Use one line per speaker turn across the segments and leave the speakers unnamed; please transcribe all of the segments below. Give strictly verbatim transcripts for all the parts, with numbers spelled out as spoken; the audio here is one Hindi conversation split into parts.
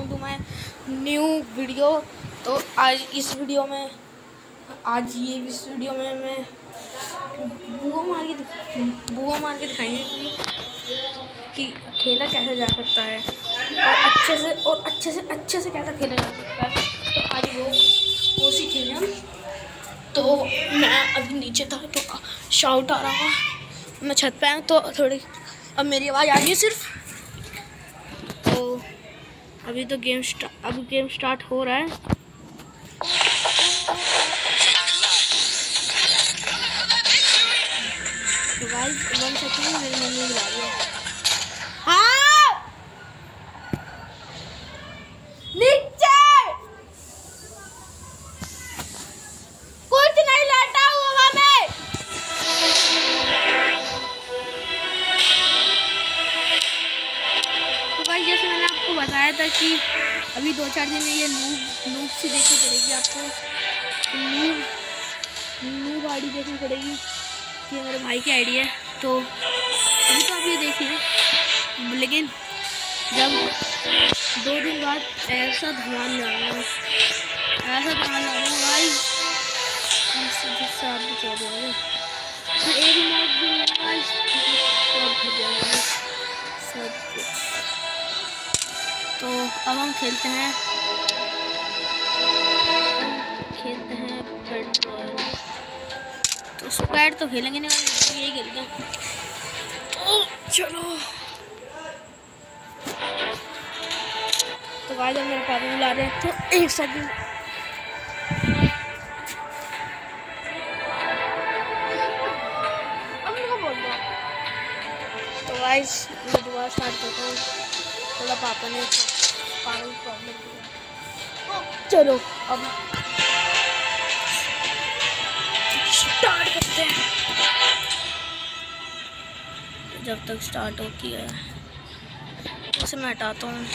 Welcome to my new video. तो आज इस वीडियो में आज ये इस वीडियो में मैं बुआ मार के बुआ मार के दिखाएंगे कि खेला कैसे जा सकता है और अच्छे से और अच्छे से अच्छे से कैसे खेला जा सकता है। तो आज वो वो सीखेंगे हम। तो मैं अभी नीचे था तो शाउट आ रहा था, मैं छत पे आया तो थोड़ी अब मेरी आवाज़ आ रही है सिर्फ। तो अभी तो गेम स्टार्ट अभी गेम स्टार्ट हो रहा है। तो गाइस वन सेकंड, मेरी मम्मी बुला रही है। हाँ नीचे कुछ नहीं लाटा हुआ मैं। तो गाइस जैसे मैंने आपको बताया था कि अभी दो चार दिन में ये नूब नूब सी देखनी पड़ेगी आपको। नूब नूब आईडी देखनी पड़ेगी कि मेरे भाई की आईडी है। तो अभी तो आप ये देखिए, लेकिन जब दो दिन बाद ऐसा धमाल डालूंगा ऐसा धमाल डालूंगा भाई जिससे आप भी चल जाओगे। तो एक मार्क भी मिलेगा, सब हो जाएगा सब कुछ। तो अब हम खेलते हैं खेलते हैं पेट्रोल। तो स्क्वाड तो खेलेंगे नहीं, यही खेलते हैं। तो चलो। तो गाइस मेरे पापा बुला रहे हैं तो एक सेकंड। अब मैं बोल रहा हूँ। तो गाइस मैं दोबारा स्टार्ट करता हूँ। थोड़ा पापा ने पागल प्रॉब्लम किया। चलो अब स्टार्ट करते हैं। जब तक स्टार्ट होती है उसे मैं हटाता हूँ।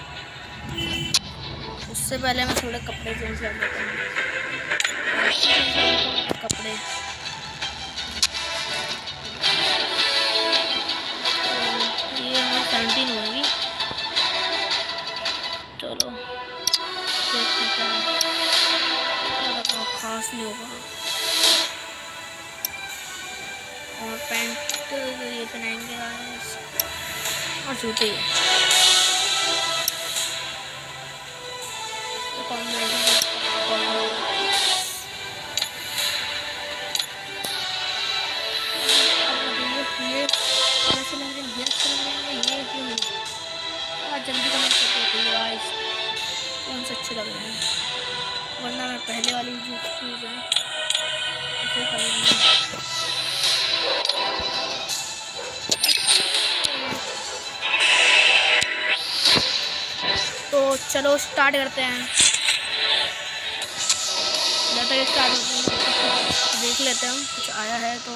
उससे पहले मैं थोड़े कपड़े चेंज कर देता हूँ। कपड़े ये हमें सेवनटीन होगी। चलो देखते हैं, खास नहीं होगा। और पैंट ये पहनाएंगे और जूते। जल्दी कमेंट करते हैं गाइस कौन से अच्छे लग रहे हैं, वरना मैं पहले वाली जो चीज़ है उसे कर लूँगा। तो चलो स्टार्ट करते हैं। जब तक स्टार्ट होते हैं देख लेते हैं हम कुछ आया है तो।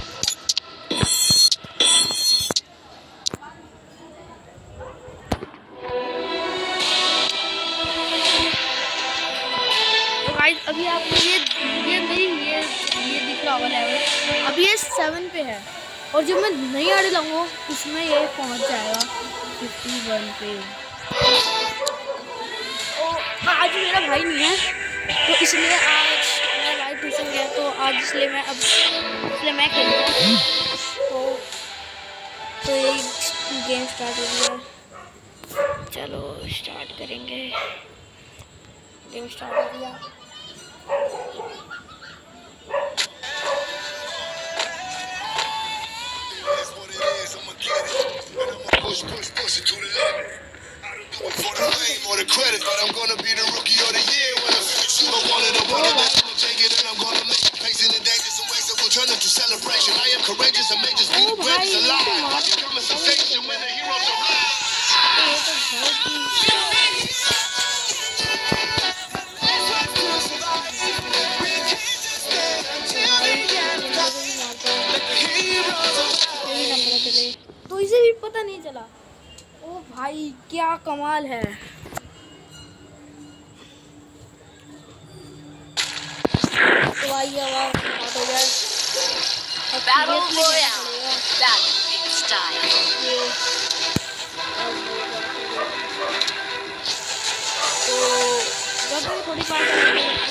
अभी आपको ये ये मेरी ये ये दिख रहा होगा लेवल, अभी ये सेवन पे है और जब मैं नई आईडी लाऊंगा उसमें ये पहुंच जाएगा फिफ्टी वन पे। तो आज मेरा भाई नहीं है तो इसलिए आज मेरा भाई ट्यूशन गया तो आज इसलिए मैं अब इसलिए मैं खेलूँगा। तो तो ये गेम स्टार्ट हो गया। चलो स्टार्ट करेंगे। गेम स्टार्ट हो गया।
Push, push, push it to the limit. I don't do it for the fame or the credit, but I'm gonna be the rookie of the year when I shoot up one of the one of them. I'm gonna take it and I'm gonna make it. Facing the dangers and ways that will turn into celebration. I am courageous and may just be the greatest alive. I become a sensation when the heroes arrive.
तो इसे भी पता नहीं चला। ओ भाई क्या कमाल है। तो आइए आवाज हो जाए।
Battle Royale. Battle in style.
थोड़ी बात है,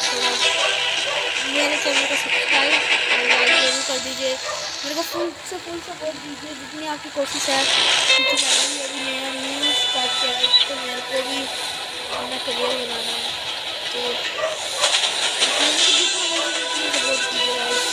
मेरे चैनल को सब्सक्राइब और लाइक जरूर कर दीजिए। मेरे को फुल से फुल सपोर्ट दीजिए जितनी आपकी कोशिश है, क्योंकि मैं भी अभी नया न्यू स्टार्ट किया है, तो मेरे को भी अपना करियर बनाना है। तो मेरे को जितना हो सके उतनी सपोर्ट कीजिए गाइस।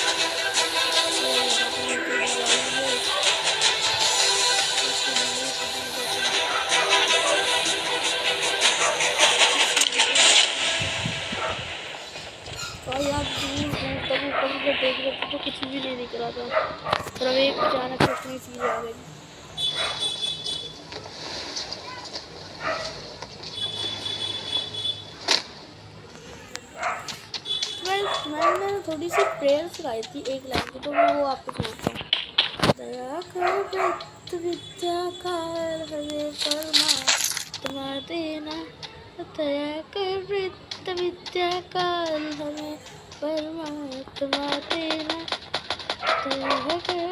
भाई आप दूर दूर तक ऊपर से देख रहे थे तो कुछ भी नहीं दिख रहा था, और अब एक अचानक से इतनी चीज़ आ गई। मैंने थोड़ी सी प्रेयर सिखाई थी एक लाइन की, तो मैं वो आपको सुनाता हूँ। दया कर विद्या काल हमें परमात्मा देना, दया कर विद्या काल हमें परमात्मा देना, दया कर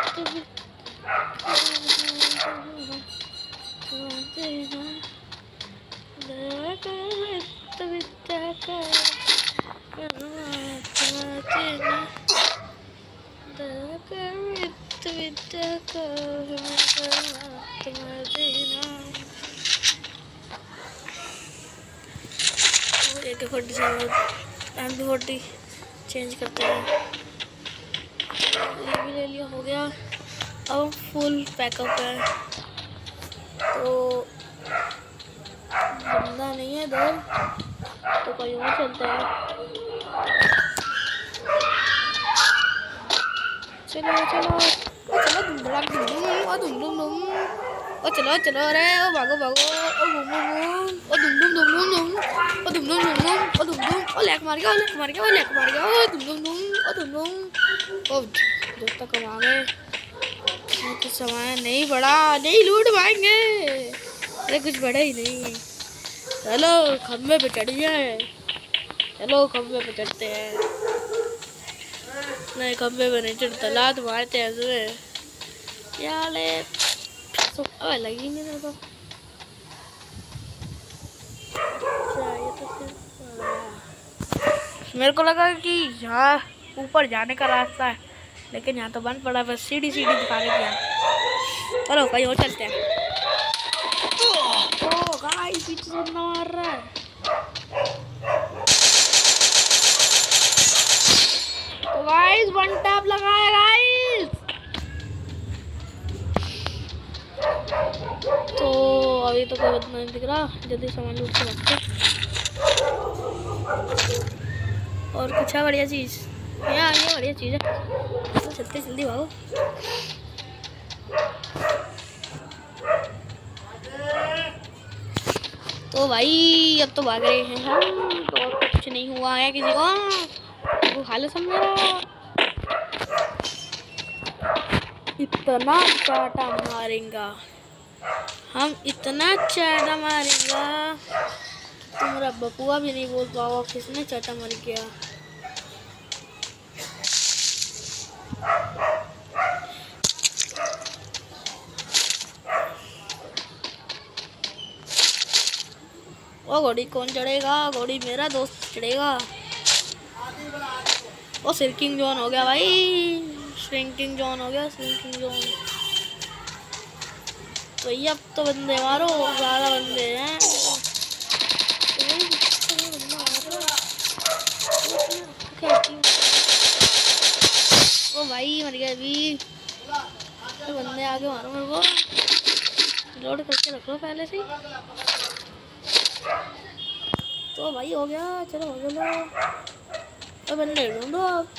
देना, दया कर विद्या काल परमात्मा देना, दया कर विद्या काल हमें परमात्मा देना। एक फोर्टी सेवन एम पी फोर्टी चेंज करते हैं। ये भी ले लिया, हो गया। अब फुल पैकअप है, तो बंदा नहीं है इधर, तो कहीं और चलता है। चलो चलो ओ चलो धुम धड़ाक धुम धुम ओ धुम धुम धुम ओ चलो चलो अरे ओ भागो भागो ओ घूम घूम ओ धुम धुम धुम धुम धुम ओ धुम धुम धुम धुम ओ धुम धुम ओ लैक मार गया ओ लैक मार गया ओ लैक मार गया ओ धुम धुम धुम ओ धुम धुम ओ जब तक कमा गए तो समय नहीं बढ़ा, नहीं लूट पाएंगे। अरे कुछ बढ़ा ही नहीं। चलो खम्भे पे चढ़ गए, चलो खम्भे पे चढ़ते हैं। नहीं खम्भे पे नहीं चढ़ता, लात मारते हैं सुबह यार ले तो लगी नहीं मेरे को। मेरे को लगा कि यहाँ ऊपर जाने का रास्ता है, लेकिन यहाँ तो बंद पड़ा, बस सीढ़ी सीढ़ी दिखा रहे थे। चलो कहीं और चलते हैं। ओ गाइस पीछे से बंदा मार रहा है। तो गाइस वन टैप लगा है गाइस। तो अभी तो कोई बंदा नहीं दिख रहा, जल्दी सामान लूट के रखते। और कुछ है बढ़िया चीज़ यहाँ, ये बढ़िया चीज़ है, तो चलते जल्दी भागो। तो भाई अब तो भाग रहे हैं हम, तो कुछ नहीं हुआ है किसी को, वो हाल समझ रहा। इतना चाटा मारेंगा हम, इतना चाटा मारेंगा तुम्हारा बपुआ भी नहीं बोल पाओ किसने चाटा मार गया। वो घोड़ी कौन चढ़ेगा? घोड़ी मेरा दोस्त चढ़ेगा। वो श्रिंकिंग जोन हो गया भाई, श्रिंकिंग जोन हो गया, श्रिंकिंग जोन। तो ये अब तो बंदे मारो, ज़्यादा बंदे हैं। ओ भाई मर गया अभी, तो बंदे आगे मारो मेरे को, लोड करके रख लो पहले से। तो भाई हो गया, चलो हो गया। अब बंदे ढूंढो आप।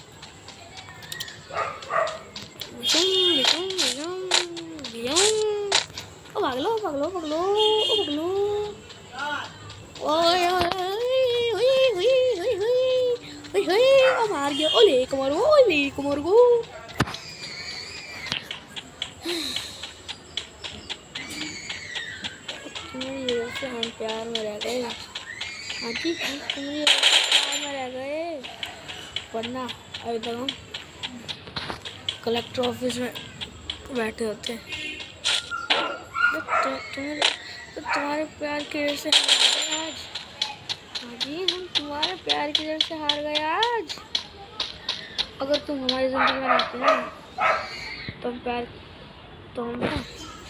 ओ भाग लो भाग लो भाग लो भाग लो। ओए ओ मार गया, ओ ले कमर गो, ओ ले कमर गो। तुम्हारी वजह से हम प्यार में रह गए। हाँ जी तुम्हारी वजह से प्यार में रह गए, वरना अभी तक हम कलेक्टर ऑफिस में बैठे होते। तो तुम्हारे तो तुम्हारे प्यार की वजह से हम आज जी हम तुम्हारे प्यार की वजह से हार गए आज। अगर तुम हमारी जिंदगी में रहती ना तो हम प्यार तो हम ना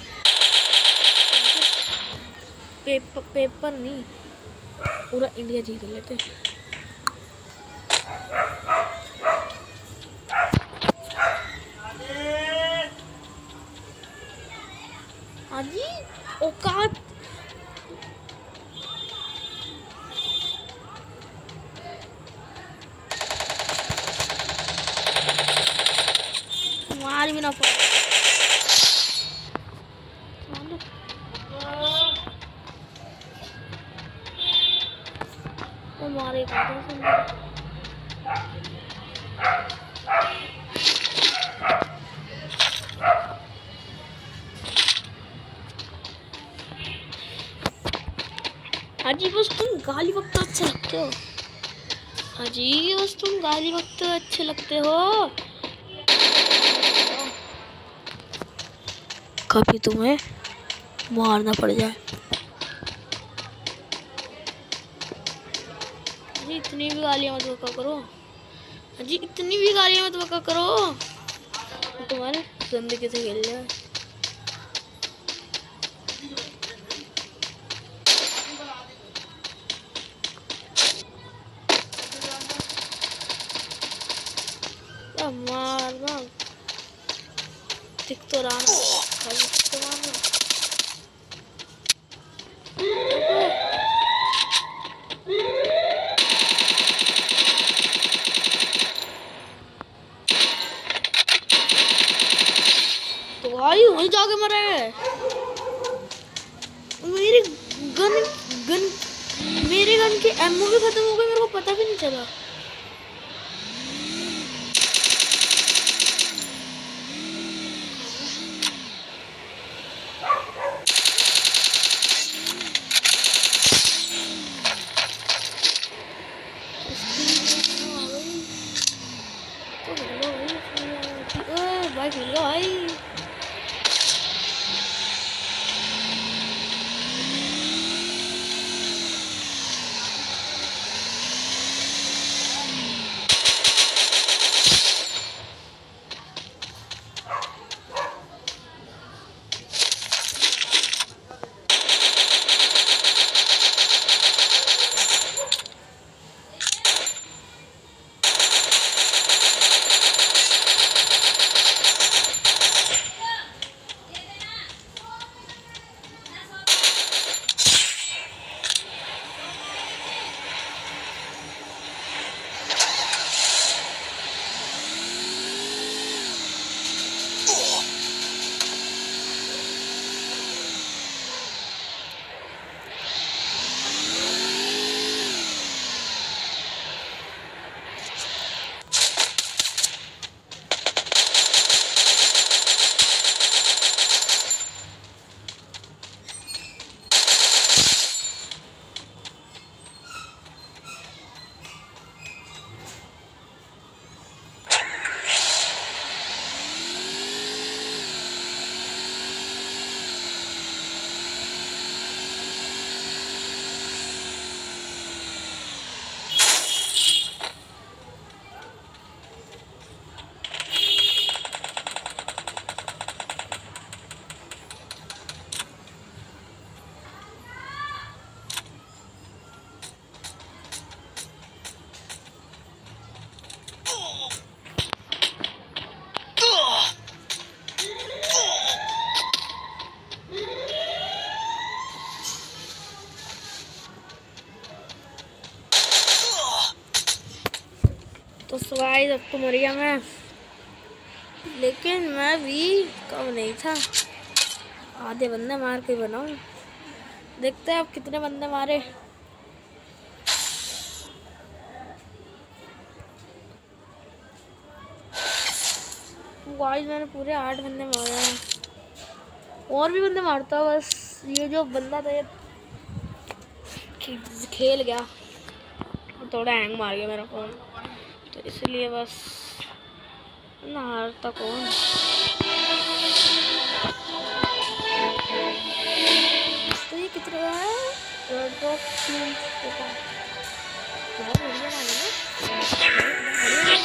पेपर पेपर नहीं पूरा इंडिया जीत लेते। हाँ जी औकात मार भी ना पाए वो मारे हाँ जी बस तुम गाली वक्त तो अच्छे लगते हो। हाँ जी बस तुम गाली वक्त तो अच्छे लगते हो। कभी तुम्हें मारना पड़ जाए। जी इतनी भी गालियाँ मत बका करो। हाँ जी इतनी भी गालियाँ मत बका करो तुम्हारे जिंदगी से खेल जाए। मारना दिख तो रहा खाली दिख तो मारना। तो भाई वहीं जाके मरे मेरी गन गन मेरे गन की एमओ भी खत्म हो गई मेरे को पता भी नहीं चला। भाई खेल लो भाई। तो सवाई अब तो मरिया मैं लेकिन मैं भी कम नहीं था। आधे बंदे मार के बनाऊं देखते हैं अब कितने बंदे मारे। गाइस मैंने पूरे आठ बंदे मारे हैं और भी बंदे मारता बस ये जो बंदा था ये खेल गया थोड़ा हैंग मार गया मेरा फोन तो इसलिए बस ना हारता कौन। तो ये कितना है बहुत बढ़िया मारे ना, बढ़िया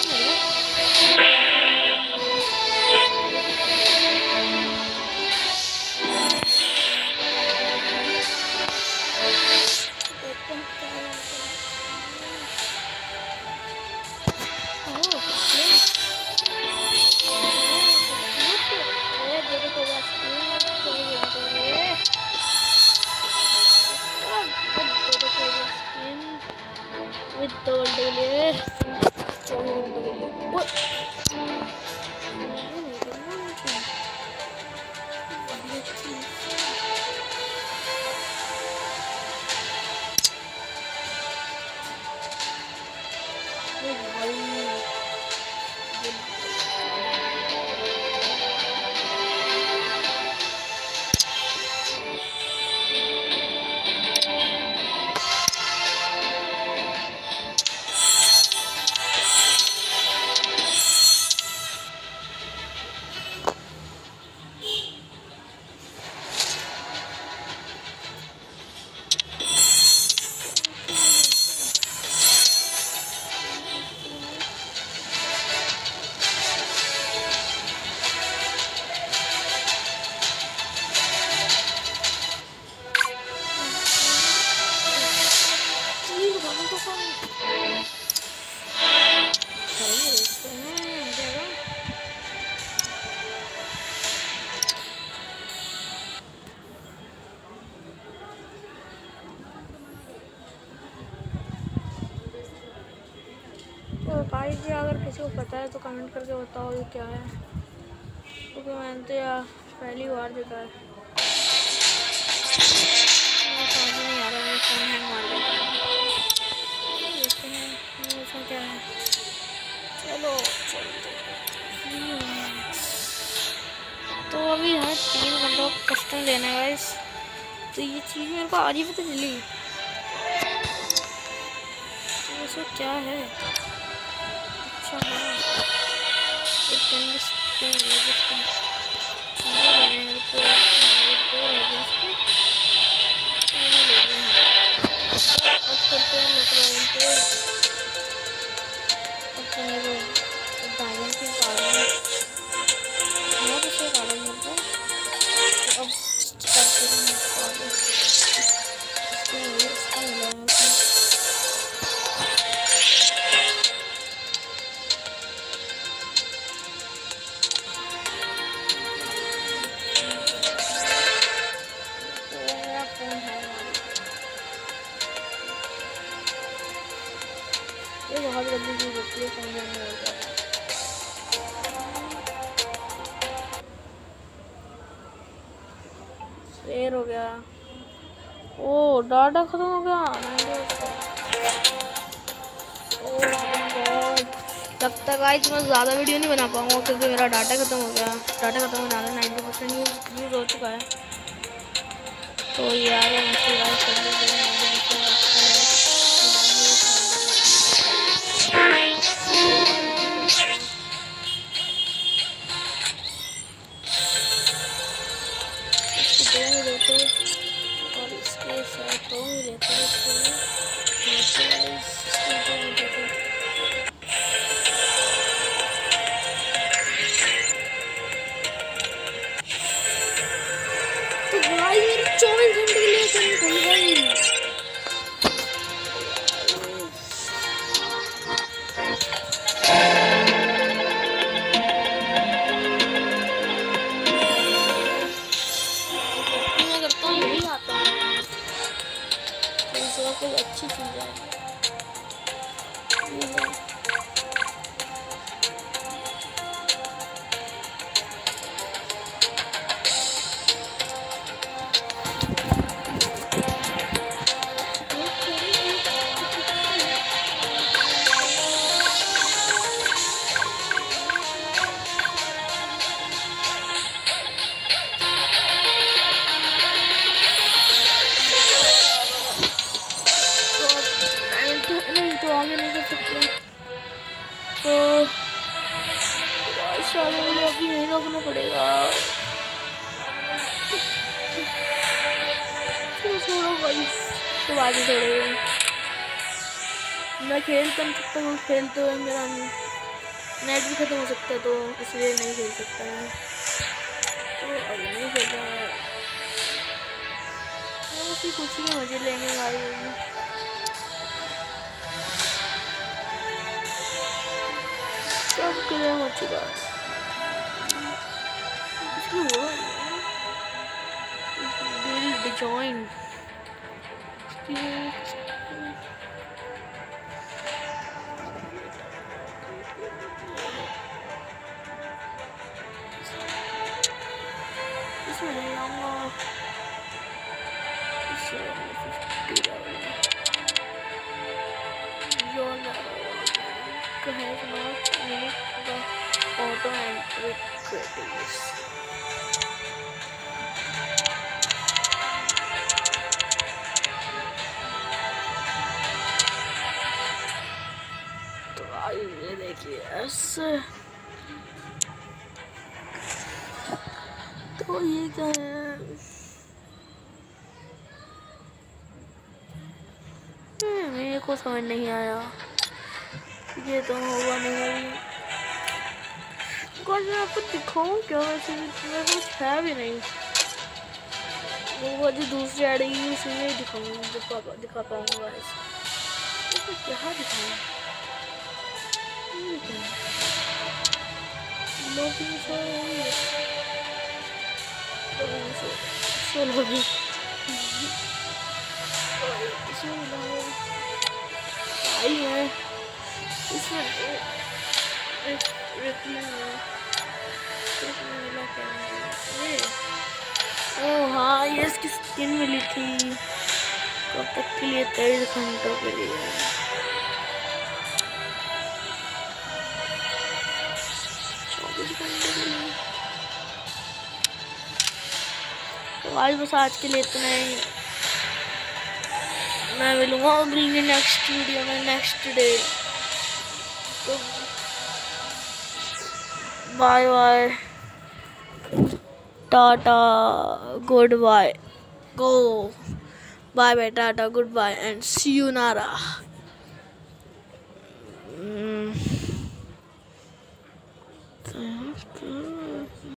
गाइस जी, अगर किसी को पता है तो कमेंट करके बताओ ये क्या है, क्योंकि तो मैंने तो यार पहली बार देखा है। समझ नहीं आ रहा, मेरा फोन हैंग मार गया। देखते हैं इसमें क्या है। चलो तो अभी हमें तीन घंटों का कस्टम लेना है गाइस, तो ये चीज़ मेरे को आज ही पता चली। तो इसमें क्या है? अच्छा है एक टेन स्पिन है जिसको मेरे को दो है जिसको मैंने ले लिया है। अब करते हैं मतलब पे अपने वो डायमंड की पावर बहुत अच्छे पावर मिलता है। अब करते हैं पावर इसको इसका मिला है बहुत जल्दी चीज होती है, फोन में हो जाता है। शेयर हो गया। ओ डाटा खत्म हो गया। ओ लगता है गाइस मैं ज़्यादा वीडियो नहीं बना पाऊंगा क्योंकि मेरा डाटा खत्म हो गया। डाटा खत्म होने वाला नाइन्टी परसेंट यूज यूज़ हो चुका है। तो यार मुझे गाइस कर लीजिए और इसके साथ दो ही लेते हैं तो भाई मेरे चौबीस घंटे के लिए करनी खुल गई। मैं करता हूँ यही आता है, कोई अच्छी चीज़ है। तो आगे नहीं कर सकते तो मुझे अभी नहीं रोकना पड़ेगा। छोड़ो भाई तो बाद में छोड़ेगा। मैं खेल तो नहीं सकता हूँ, खेल तो मेरा नेट भी खत्म हो सकता है, तो इसलिए नहीं खेल सकता है। तो अब नहीं खेल रहा है, ऐसी कुछ ही मजे लेने वाली होगी। सब क्लेम हो चुका है, इसमें हुआ बिल्ड जॉइन इसमें नहीं आऊँगा, auto entry critics. तो ये देखिए ऐसे, तो ये क्या है, मेरे को समझ नहीं आया, ये तो होगा नहीं। कौन मैं आपको दिखाऊं क्या, वैसे मेरे कुछ है भी नहीं, वो जो दूसरी आएगी उसमें ही दिखाऊंगा, दिखा दिखा पाऊंगा ऐसे। तो क्या दिखाऊं, लोग सोलो भी आई है इसमें, ओह हाँ, ये इसकी स्किन मिली थी कब तक के लिए, तेईस घंटों के लिए। चौबीस घंटे के लिए। तो आज बस आज के लिए इतना ही, मैं मिलूंगा अगली नेक्स्ट वीडियो में नेक्स्ट डे। तो bye bye, tata, goodbye, go bye bye, tata, goodbye and see you नारा। Mm.